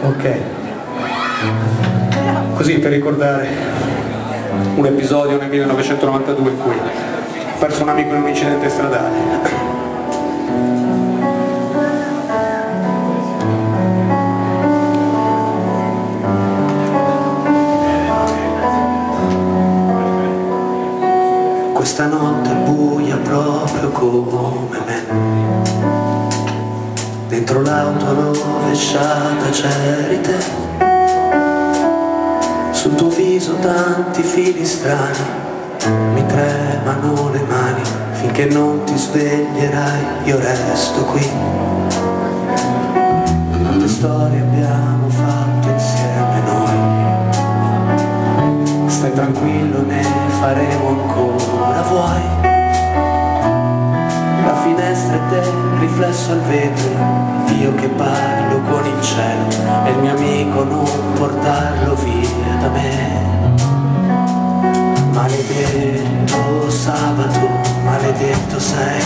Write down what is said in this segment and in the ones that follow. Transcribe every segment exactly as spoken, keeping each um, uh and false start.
Ok, così per ricordare un episodio nel millenovecentonovantadue in cui ho perso un amico in un incidente stradale. Questa notte è buia proprio come me, dentro l'auto rovesciata c'eri te, sul tuo viso tanti fili strani, mi tremano le mani, finché non ti sveglierai io resto qui. Quante storie abbiamo fatto insieme noi, stai tranquillo, ne faremo ancora, vuoi? La finestra e te, riflesso al vetro, io che parlo con il cielo e il mio amico non portarlo via da me. Maledetto sabato, maledetto sei,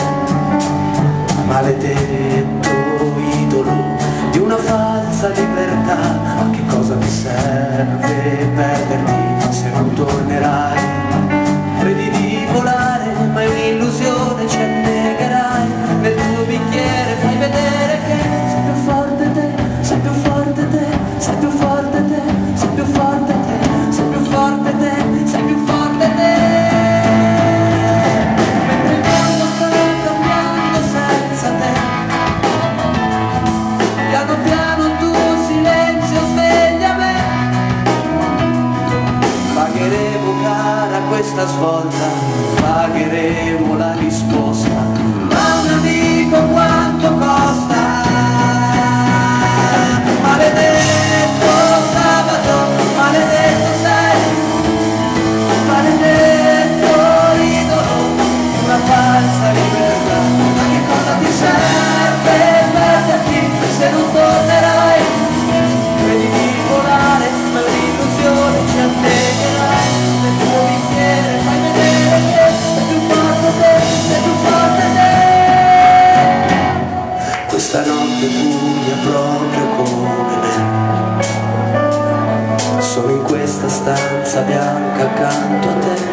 maledetto idolo di una falsa libertà. Ma che cosa ti serve perderti se non tornerai? Credi di volare, ma è un'illusione, ci annegherai. Nel tuo bicchiere fai vedere che sei più forte te, sei più forte te, sei più forte te, sei più forte te, sei più forte te, sei più forte te. Mentre il mondo sta cambiando senza te, piano piano il tuo silenzio sveglia me. Pagheremo cara questa svolta, pagheremo la risposta, ma un amico quanto costa? Maledetto sabato, maledetto sei, maledetto idolo di una falsa libertà. Ma che cosa ti serve perderti se non tornerai? Credi di volare, ma è un'illusione, ci annegherai. Nel tuo bicchiere fai vedere che sei più forte te, sei più forte te. Questa notte buia proprio come me, sono in questa stanza bianca accanto a te.